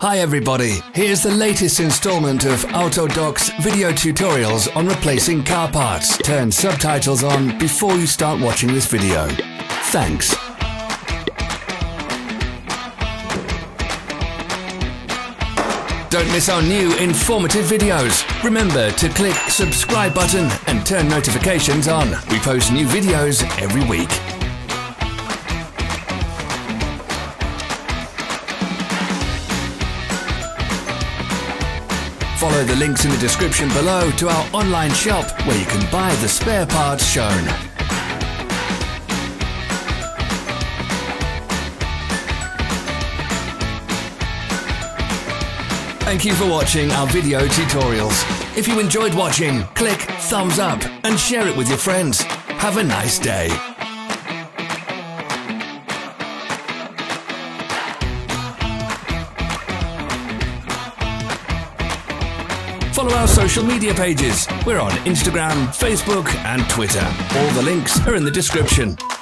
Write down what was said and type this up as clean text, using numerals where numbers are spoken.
Hi everybody, here's the latest installment of Autodoc's video tutorials on replacing car parts. Turn subtitles on before you start watching this video. Thanks. Don't miss our new informative videos. Remember to click subscribe button and turn notifications on. We post new videos every week. Follow the links in the description below to our online shop where you can buy the spare parts shown. Thank you for watching our video tutorials. If you enjoyed watching, click thumbs up and share it with your friends. Have a nice day. Follow our social media pages. We're on Instagram, Facebook and Twitter. All the links are in the description.